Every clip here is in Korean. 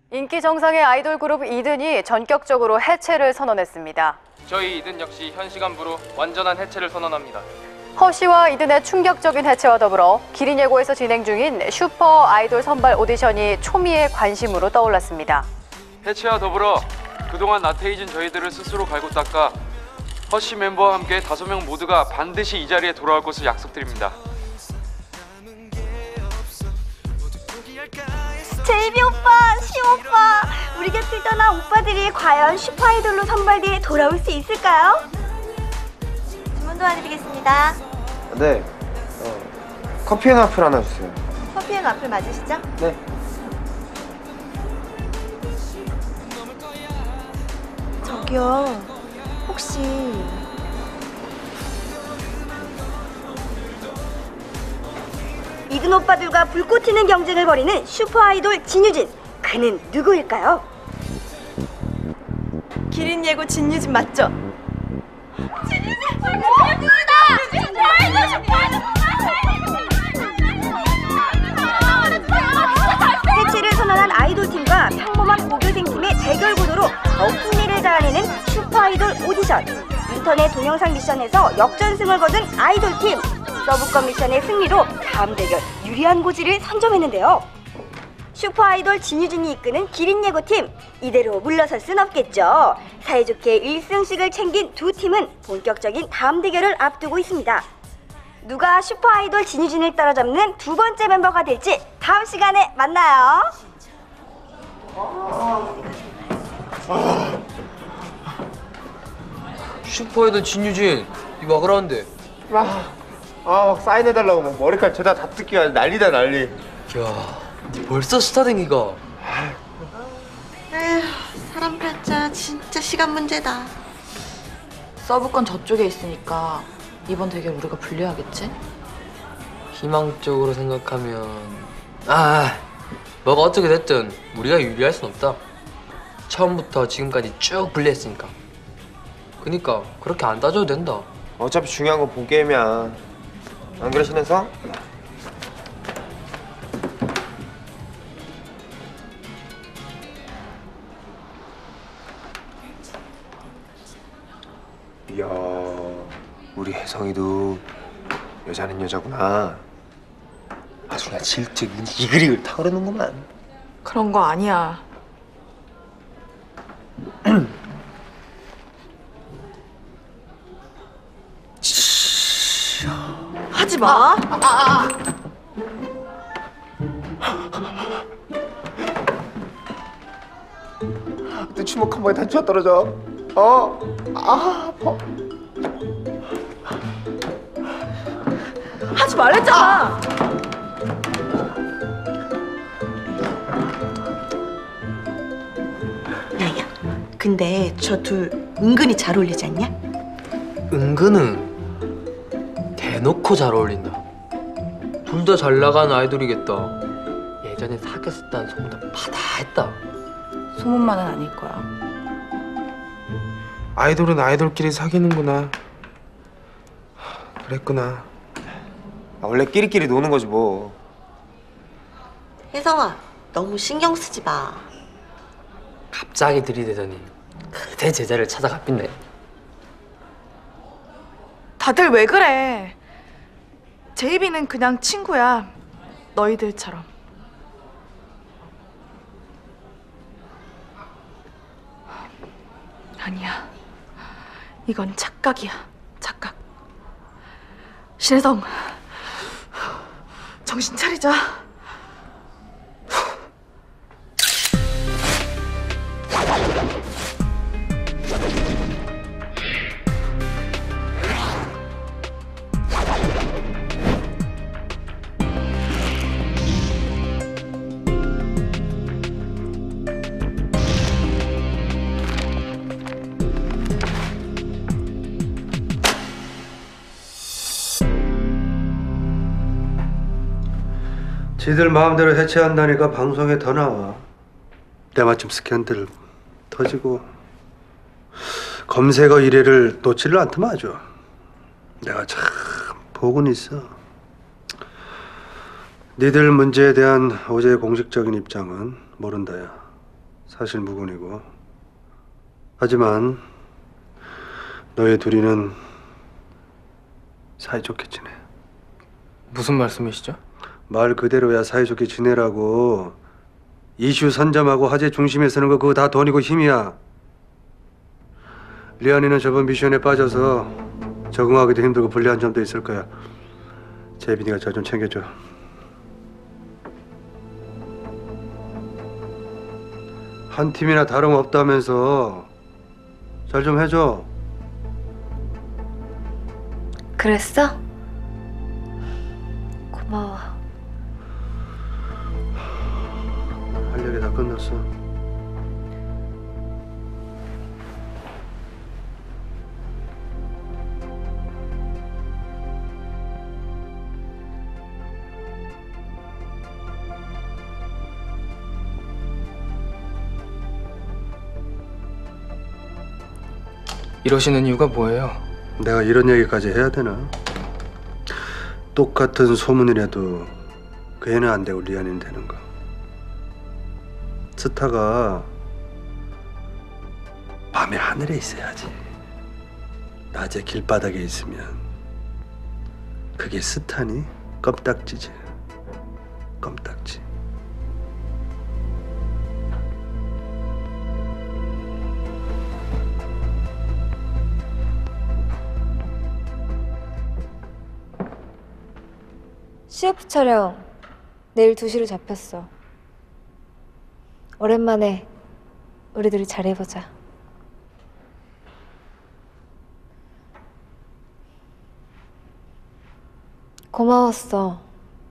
인기 정상의 아이돌 그룹 이든이 전격적으로 해체를 선언했습니다. 저희 이든 역시 현 시간부로 완전한 해체를 선언합니다. 허씨와 이든의 충격적인 해체와 더불어 기린 예고에서 진행 중인 슈퍼 아이돌 선발 오디션이 초미의 관심으로 떠올랐습니다. 해체와 더불어 그동안 나태해진 저희들을 스스로 갈고 닦아 허씨 멤버와 함께 5명 모두가 반드시 이 자리에 돌아올 것을 약속드립니다. 제이비 오빠, 시 오빠, 우리 곁을 떠난 오빠들이 과연 슈퍼아이돌로 선발돼 돌아올 수 있을까요? 주문 도와드리겠습니다. 네, 커피 앤 와플 하나 주세요. 커피 앤 와플 맞으시죠? 네. 저기요, 혹시 이든 오빠들과 불꽃 튀는 경쟁을 벌이는 슈퍼아이돌 진유진, 그는 누구일까요? 기린 예고 진유진 맞죠? 진유진! 해체를 선언한 아이돌팀과 평범한 고교생팀의 대결 구도로 더욱 흥미를 자아내는 슈퍼아이돌 오디션. 인터넷 동영상 미션에서 역전승을 거둔 아이돌팀. 서브권 미션의 승리로 다음 대결 유리한 고지를 선점했는데요. 슈퍼아이돌 진유진이 이끄는 기린 예고팀, 이대로 물러설 순 없겠죠. 사이좋게 1승씩을 챙긴 두 팀은 본격적인 다음 대결을 앞두고 있습니다. 누가 슈퍼아이돌 진유진을 따라잡는 두 번째 멤버가 될지 다음 시간에 만나요. 슈퍼아이돌 진유진 이거 그러는데 막 사인해달라고 막 머리카락 죄다 다 뜯기가 난리다 난리. 야, 니 벌써 스타 된 기가. 에휴, 사람 팔자 진짜 시간 문제다. 서브권 저쪽에 있으니까 이번 대결 우리가 불리하겠지? 희망적으로 생각하면 뭐가 어떻게 됐든 우리가 유리할 순 없다. 처음부터 지금까지 쭉 불리했으니까. 그니까 그렇게 안 따져도 된다. 어차피 중요한 건 본게임이야. 안 그래 신혜성? 이야, 우리 혜성이도 여자는 여자구나. 아주 그냥 질투 이글이글 타오르는구만. 그런 거 아니야. 하지 마. 또 주먹 한 번에 단추가 떨어져. 아파. 하지 말랬잖아. 야야, 근데 저 둘 은근히 잘 어울리지 않냐? 은근은 대놓고 잘 어울린다. 둘 다 잘 나가는 아이돌이겠다. 예전에 사귀었었다는 소문도 파다했다. 소문만은 아닐 거야. 아이돌은 아이돌끼리 사귀는구나. 그랬구나. 원래 끼리끼리 노는 거지 뭐. 혜성아, 너무 신경 쓰지 마. 갑자기 들이대더니 그대 제자를 찾아갔겠네. 다들 왜 그래? 제이비는 그냥 친구야. 너희들처럼. 아니야. 이건 착각이야. 착각. 신혜성, 정신 차리자. 지들 마음대로 해체한다니까 방송에 더 나와. 때마침 스캔들 터지고 검색어 1위를 놓지를 않더만 아주. 내가 참 복은 있어. 니들 문제에 대한 어제의 공식적인 입장은 모른다야. 사실 무근이고. 하지만 너희 둘이는 사이좋게 지내. 무슨 말씀이시죠? 말 그대로야 사이좋게 지내라고. 이슈 선점하고 화제 중심에 서는 거 그거 다 돈이고 힘이야. 리안이는 저번 미션에 빠져서 적응하기도 힘들고 불리한 점도 있을 거야. 재빈이가 저 좀 챙겨줘. 한 팀이나 다름없다면서 잘 좀 해줘. 그랬어? 고마워. 할 얘기 다 끝났어. 이러시는 이유가 뭐예요? 내가 이런 얘기까지 해야 되나? 똑같은 소문이라도 그 애는 안 되고 리안이는 되는 거. 스타가 밤에 하늘에 있어야지. 낮에 길바닥에 있으면 그게 스타니? 껌딱지지. 껌딱지. CF 촬영 내일 2시로 잡혔어. 오랜만에 우리들이 잘해보자. 고마웠어.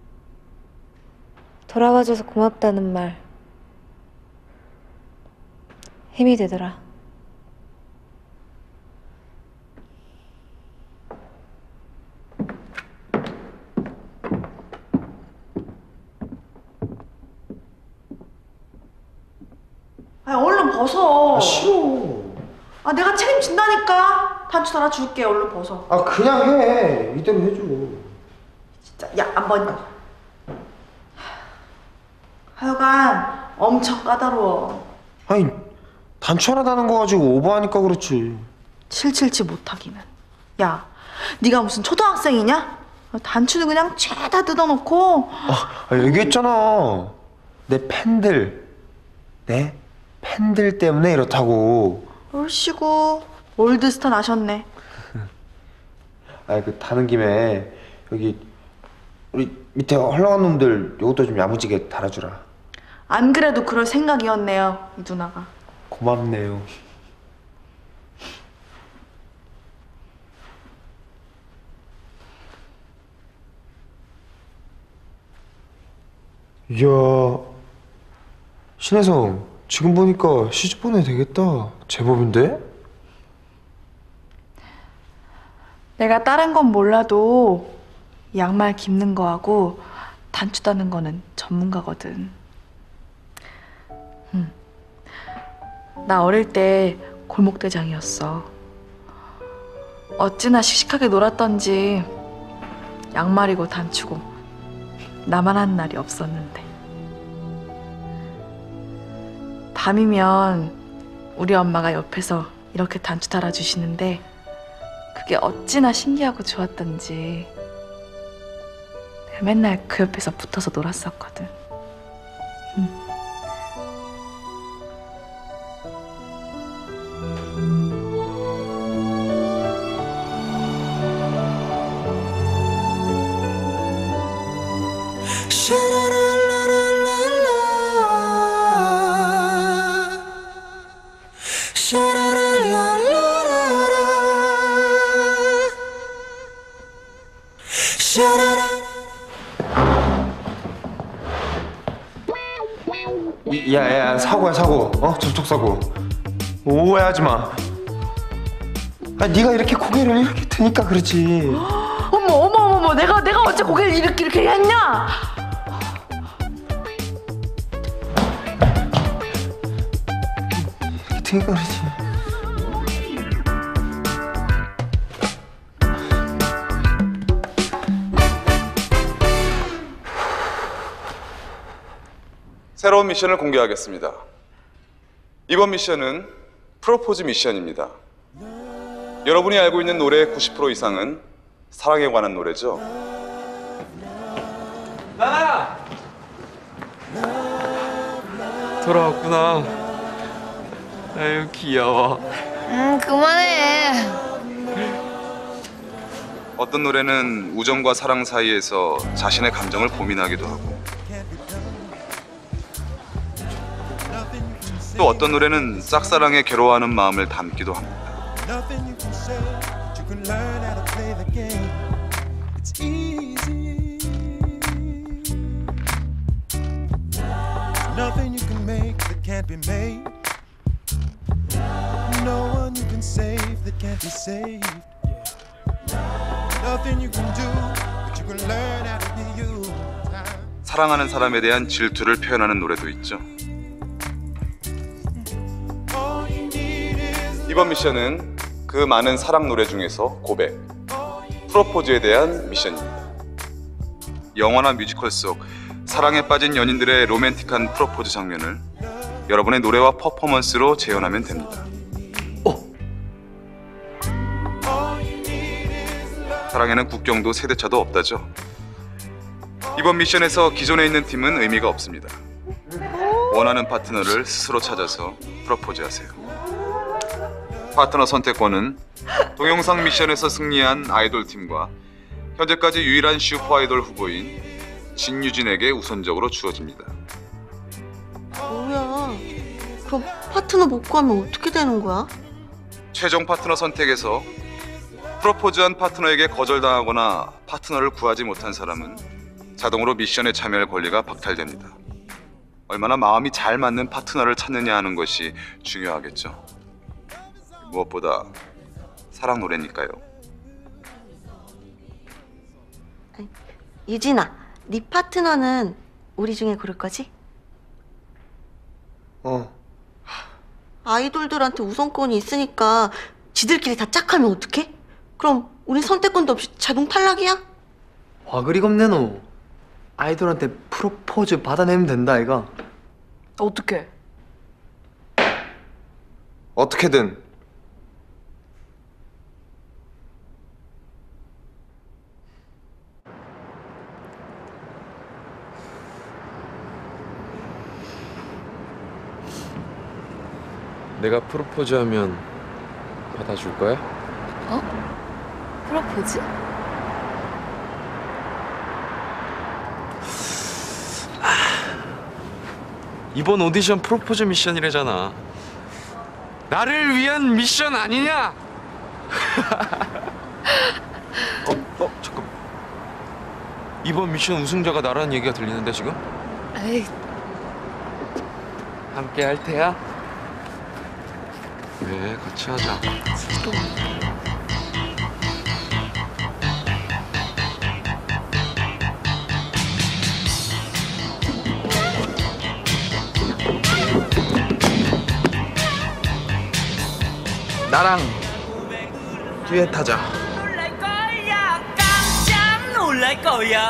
돌아와줘서 고맙다는 말 힘이 되더라. 아, 얼른 벗어. 싫어. 아, 내가 책임진다니까. 단추 달아줄게. 얼른 벗어. 아 그냥 해. 이대로 해줘. 진짜, 야, 안 벗냐? 하여간 엄청 까다로워. 아니 단추 하나 다는 거 가지고 오버하니까 그렇지. 칠칠치 못하기는. 야, 네가 무슨 초등학생이냐? 단추는 그냥 죄다 뜯어놓고. 얘기했잖아. 내 팬들 때문에 이렇다고. 얼씨구 올드스타 나셨네. 그 다는 김에 여기 우리 밑에 헐렁한 놈들 요것도 좀 야무지게 달아주라. 안 그래도 그럴 생각이었네요, 이 누나가. 고맙네요. 이야, 신혜성 지금 보니까 시집 보내야 되겠다. 제법인데? 내가 다른 건 몰라도 양말 깁는 거하고 단추 따는 거는 전문가거든. 나 어릴 때 골목대장이었어. 어찌나 씩씩하게 놀았던지 양말이고 단추고 나만 한 날이 없었는데. 밤이면 우리 엄마가 옆에서 이렇게 단추 달아주시는데 그게 어찌나 신기하고 좋았던지 내가 맨날 그 옆에서 붙어서 놀았었거든. 야, 사고야, 사고. 접촉사고. 오해하지 마. 네가 이렇게 고개를 이렇게 드니까 그렇지. 어머, 내가 어째 고개를 이렇게 했냐? 이렇게 드니까 그렇지. 새로운 미션을 공개하겠습니다. 이번 미션은 프로포즈 미션입니다. 여러분이 알고 있는 노래의 90% 이상은 사랑에 관한 노래죠. 나나! 돌아왔구나. 아유 귀여워. 그만해. 어떤 노래는 우정과 사랑 사이에서 자신의 감정을 고민하기도 하고, 또 어떤 노래는 짝사랑에 괴로워하는 마음을 담기도 합니다. 사랑하는 사람에 대한 질투를 표현하는 노래도 있죠. 이번 미션은 그 많은 사랑 노래 중에서 고백, 프로포즈에 대한 미션입니다. 영화나 뮤지컬 속 사랑에 빠진 연인들의 로맨틱한 프로포즈 장면을 여러분의 노래와 퍼포먼스로 재현하면 됩니다. 사랑에는 국경도 세대차도 없다죠. 이번 미션에서 기존에 있는 팀은 의미가 없습니다. 원하는 파트너를 스스로 찾아서 프로포즈하세요. 파트너 선택권은 동영상 미션에서 승리한 아이돌 팀과 현재까지 유일한 슈퍼 아이돌 후보인 진유진에게 우선적으로 주어집니다. 뭐야? 그럼 파트너 못 구하면 어떻게 되는 거야? 최종 파트너 선택에서 프로포즈한 파트너에게 거절당하거나 파트너를 구하지 못한 사람은 자동으로 미션에 참여할 권리가 박탈됩니다. 얼마나 마음이 잘 맞는 파트너를 찾느냐 하는 것이 중요하겠죠. 무엇보다 사랑 노래니까요. 유진아, 네 파트너는 우리 중에 고를 거지? 아이돌들한테 우선권이 있으니까 지들끼리 다 짝하면 어떡해? 그럼 우린 선택권도 없이 자동 탈락이야? 와 그리 겁내 너. 아이돌한테 프로포즈 받아내면 된다 아이가. 어떻게? 어떻게든. 내가 프로포즈하면 받아줄 거야? 프로포즈? 이번 오디션 프로포즈 미션이래잖아. 나를 위한 미션 아니냐? 잠깐. 이번 미션 우승자가 나라는 얘기가 들리는데 지금? 에이, 함께 할 테야? 그래, 같이 하자. 나랑 듀엣 하자. 놀랄 거야.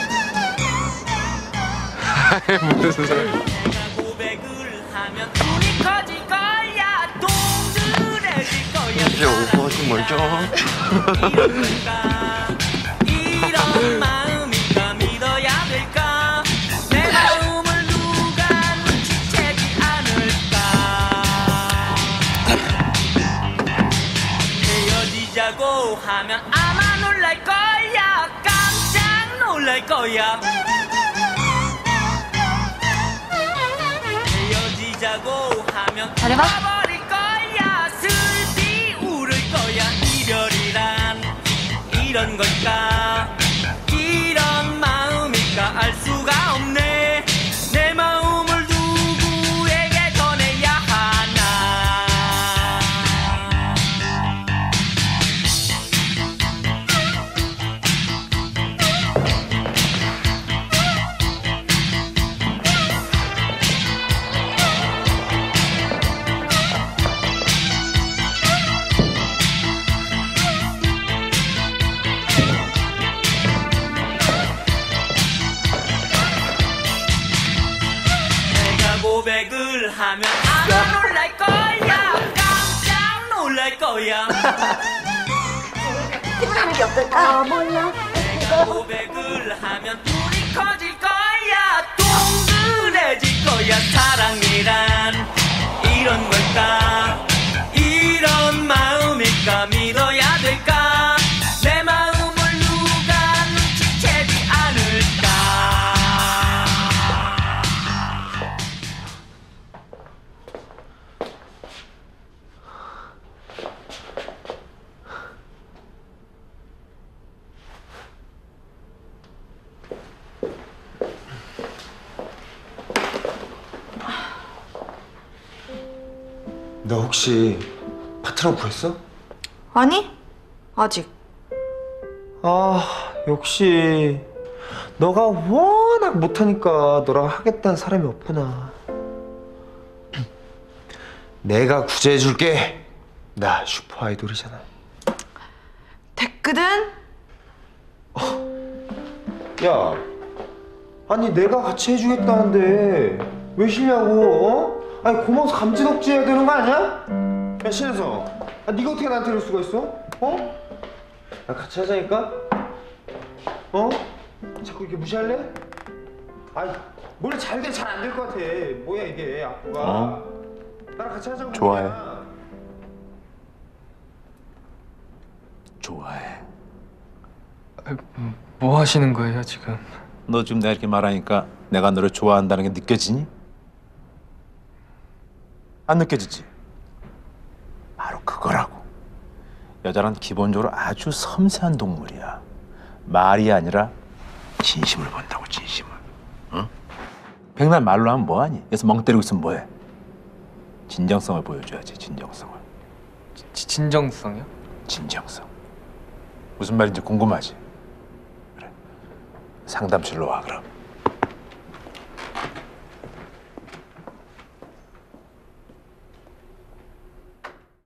무슨 소리? 고백을 하면 눈이 커질 거야. 동그래질 거야. 이제 오버하지 말자. 이런 마음이니까 믿어야 될까? 내 마음을 누가 눈치채지 않을까? 헤어지자고 하면 아마 놀랄 거야. 깜짝 놀랄 거야. 헤어지자고 하면 잘해봐. 버릴 거야. 슬피 울을 거야. 이별이란 이런 걸까? 이런 마음일까? 알 수가 없네. 내 마음을 누구에게 전해야 하나? 노래할 거야. 하는 게 어떨까? 몰라. 고백을 하면 불이 커질 거야. 동그래질 거야. 사랑이란 이런 걸까? 이런 마음일까? 믿어야 될까? 내 마음을 누가 눈치채지 않을까? 너 혹시 파트너 구했어? 아니, 아직. 아, 역시 너가 워낙 못하니까 너랑 하겠다는 사람이 없구나. 내가 구제해줄게. 나 슈퍼 아이돌이잖아. 됐거든? 야, 아니 내가 같이 해주겠다는데 왜 싫냐고? 어? 아니 고마워서 감지덕지 해야 되는 거 아니야? 야 신혜성, 아, 네가 어떻게 나한테 이럴 수가 있어? 어? 나 같이 하자니까? 어? 자꾸 이렇게 무시할래? 아이 뭘 잘 돼 잘 안 될 것 같아. 뭐야 이게 악보가? 나랑 같이 하자고. 좋아해. 그냥. 좋아해. 뭐 하시는 거예요 지금? 너 지금 내가 이렇게 말하니까 내가 너를 좋아한다는 게 느껴지니? 안 느껴지지? 바로 그거라고. 여자는 기본적으로 아주 섬세한 동물이야. 말이 아니라 진심을 본다고, 진심을. 응? 백날 말로 하면 뭐하니? 그래서 멍 때리고 있으면 뭐해? 진정성을 보여줘야지, 진정성을. 진정성이요? 진정성. 무슨 말인지 궁금하지? 그래. 상담실로 와, 그럼.